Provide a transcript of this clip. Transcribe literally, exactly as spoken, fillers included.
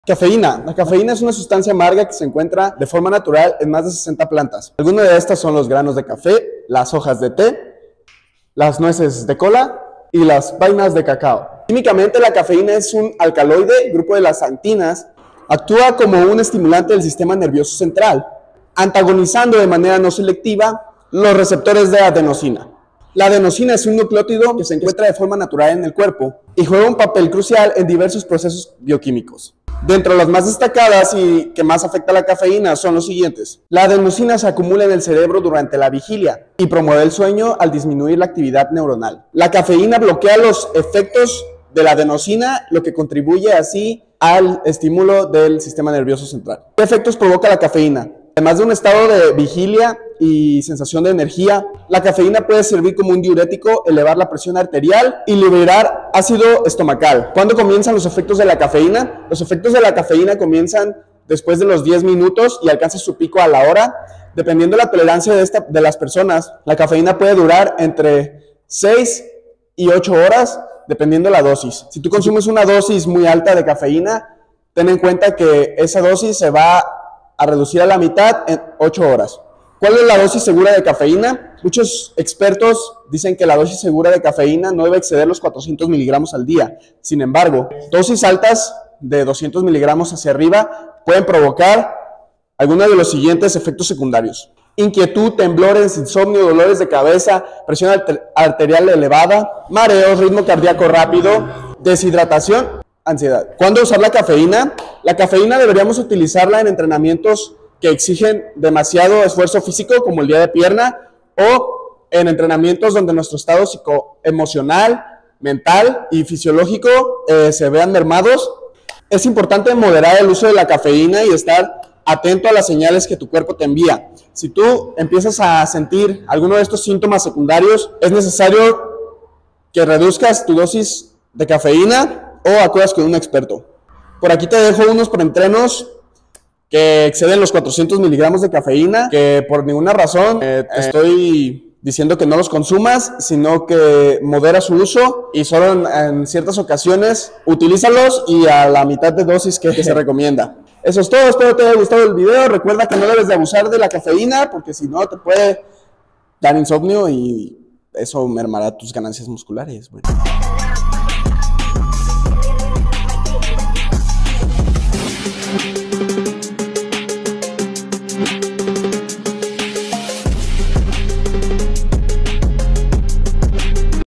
Cafeína. La cafeína es una sustancia amarga que se encuentra de forma natural en más de sesenta plantas. Algunas de estas son los granos de café, las hojas de té, las nueces de cola y las vainas de cacao. Químicamente, la cafeína es un alcaloide, grupo de las xantinas. Actúa como un estimulante del sistema nervioso central, antagonizando de manera no selectiva los receptores de adenosina. La adenosina es un nucleótido que se encuentra de forma natural en el cuerpo y juega un papel crucial en diversos procesos bioquímicos. Dentro de las más destacadas y que más afecta a la cafeína son los siguientes. La adenosina se acumula en el cerebro durante la vigilia y promueve el sueño al disminuir la actividad neuronal. La cafeína bloquea los efectos de la adenosina, lo que contribuye así al estímulo del sistema nervioso central. ¿Qué efectos provoca la cafeína? Además de un estado de vigilia y sensación de energía, la cafeína puede servir como un diurético, elevar la presión arterial y liberar ácido estomacal. ¿Cuándo comienzan los efectos de la cafeína? Los efectos de la cafeína comienzan después de los diez minutos y alcanzan su pico a la hora. Dependiendo de la tolerancia de, esta, de las personas, la cafeína puede durar entre seis y ocho horas, dependiendo de la dosis. Si tú consumes una dosis muy alta de cafeína, ten en cuenta que esa dosis se va a reducir a la mitad en ocho horas. ¿Cuál es la dosis segura de cafeína? Muchos expertos dicen que la dosis segura de cafeína no debe exceder los cuatrocientos miligramos al día. Sin embargo, dosis altas de doscientos miligramos hacia arriba pueden provocar algunos de los siguientes efectos secundarios: inquietud, temblores, insomnio, dolores de cabeza, presión arterial elevada, mareos, ritmo cardíaco rápido, deshidratación, ansiedad. ¿Cuándo usar la cafeína? La cafeína deberíamos utilizarla en entrenamientos que exigen demasiado esfuerzo físico, como el día de pierna, o en entrenamientos donde nuestro estado psicoemocional, mental y fisiológico eh, se vean mermados. Es importante moderar el uso de la cafeína y estar atento a las señales que tu cuerpo te envía. Si tú empiezas a sentir alguno de estos síntomas secundarios, es necesario que reduzcas tu dosis de cafeína o acudas con un experto. Por aquí te dejo unos preentrenos que exceden los cuatrocientos miligramos de cafeína, que por ninguna razón eh, te estoy diciendo que no los consumas, sino que modera su uso y solo en, en ciertas ocasiones utilízalos y a la mitad de dosis que, que se recomienda. Eso es todo, espero te haya gustado el video. Recuerda que no debes de abusar de la cafeína porque si no te puede dar insomnio y eso mermará tus ganancias musculares. Bueno.